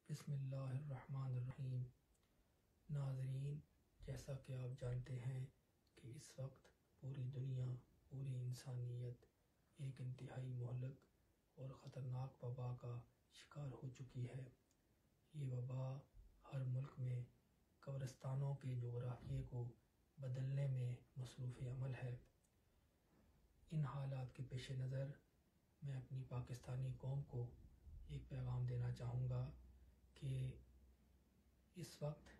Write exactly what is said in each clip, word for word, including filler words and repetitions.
بسم اللہ الرحمن الرحیم۔ ناظرین، جیسا کہ آپ جانتے ہیں کہ اس وقت پوری دنیا، پوری انسانیت ایک انتہائی مہلک اور خطرناک وبا کا شکار ہو چکی ہے۔ یہ وبا ہر ملک میں قبرستانوں کے جغرافیے کو بدلنے میں مصروف عمل ہے۔ ان حالات کے پیش نظر میں اپنی پاکستانی قوم کو ایک پیغام دینا چاہوں گا کہ اس وقت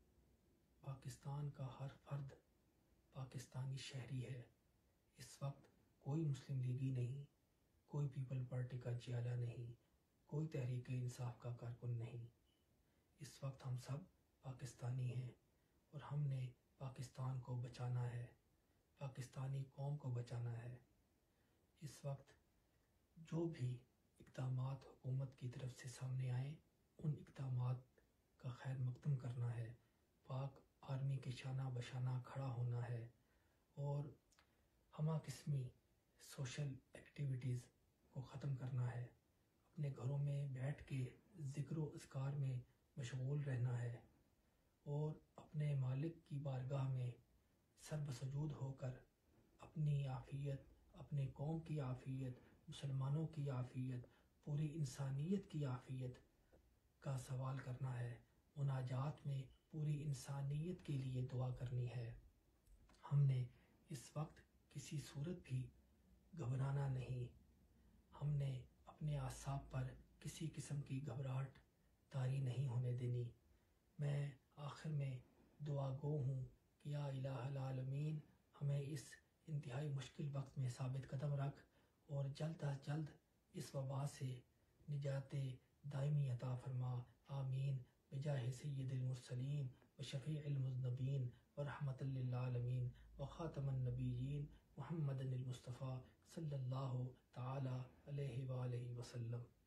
پاکستان کا ہر فرد پاکستانی شہری ہے۔ اس وقت کوئی مسلم لیگی نہیں، کوئی پیپل پارٹی کا چہرہ نہیں، کوئی تحریک انصاف کا کارکن نہیں۔ اس وقت ہم سب پاکستانی ہیں اور ہم نے پاکستان کو بچانا ہے، پاکستانی قوم کو بچانا ہے۔ اس وقت جو بھی اقدامات حکومت کی طرف سے سامنے آئیں، ان اقدامات کا خیر مقدم کرنا ہے، پاک آرمی کے شانہ بشانہ کھڑا ہونا ہے اور ہمہ قسمی سوشل ایکٹیویٹیز کو ختم کرنا ہے، اپنے گھروں میں بیٹھ کے ذکر و اذکار میں مشغول رہنا ہے اور اپنے مالک کی بارگاہ میں سر بسجود ہو کر اپنی عافیت، اپنے قوم کی عافیت، مسلمانوں کی عافیت، پوری انسانیت کی عافیت کا سوال کرنا ہے۔ مناجات میں پوری انسانیت کے لیے دعا کرنی ہے۔ ہم نے اس وقت کسی صورت بھی گھبرانا نہیں، ہم نے اپنے اعصاب پر کسی قسم کی گھبراہٹ طاری نہیں ہونے دینی۔ میں آخر میں دعا گو ہوں کہ یا الہ العالمین، ہمیں اس انتہائی مشکل وقت میں ثابت قدم رکھ اور جلد از جلد اس وبا سے نجات دائمی عطا فرما۔ آمین بجاہ سید المرسلین و شفیع المذنبین و رحمت للعالمین و خاتم النبیین محمد المصطفیٰ صلی اللہ تعالی علیہ وآلہ وسلم۔